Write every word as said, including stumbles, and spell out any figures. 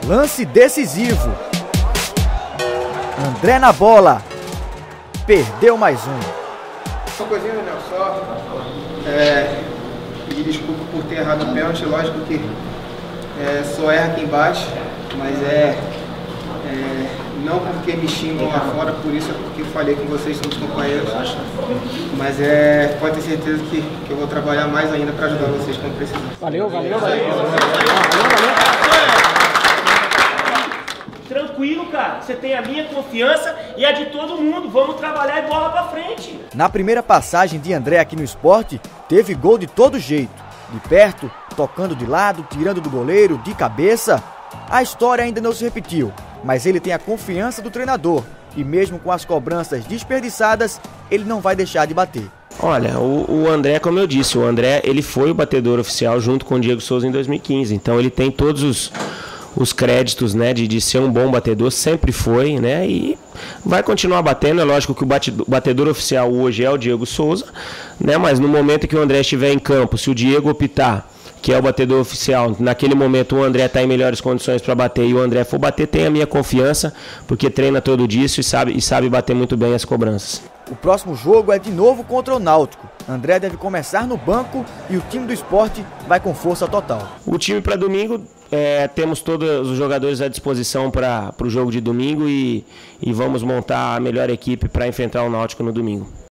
Lance decisivo. André na bola. Perdeu mais um. Uma coisinha, Daniel, só é, pedir desculpa por ter errado o pênalti. Lógico que é, só erra quem bate, mas é, é não porque me xingam lá fora, por isso é porque eu falei com vocês, somos companheiros. Mas é, pode ter certeza que, que eu vou trabalhar mais ainda para ajudar vocês quando precisar. Valeu, valeu, valeu. valeu, valeu. Tranquilo, cara. Você tem a minha confiança e a de todo mundo. Vamos trabalhar e bola pra frente. Na primeira passagem de André aqui no esporte, teve gol de todo jeito. De perto, tocando de lado, tirando do goleiro, de cabeça. A história ainda não se repetiu, mas ele tem a confiança do treinador. E mesmo com as cobranças desperdiçadas, ele não vai deixar de bater. Olha, o, o André, como eu disse, o André ele foi o batedor oficial junto com o Diego Souza em dois mil e quinze. Então ele tem todos os... os créditos, né, de, de ser um bom batedor, sempre foi, né, e vai continuar batendo. É lógico que o batedor oficial hoje é o Diego Souza, né, mas no momento que o André estiver em campo, se o Diego optar, que é o batedor oficial, naquele momento o André está em melhores condições para bater e o André for bater, tem a minha confiança, porque treina todo dia e sabe, e sabe bater muito bem as cobranças. O próximo jogo é de novo contra o Náutico. André deve começar no banco e o time do esporte vai com força total. O time para domingo, é, temos todos os jogadores à disposição para o jogo de domingo e, e vamos montar a melhor equipe para enfrentar o Náutico no domingo.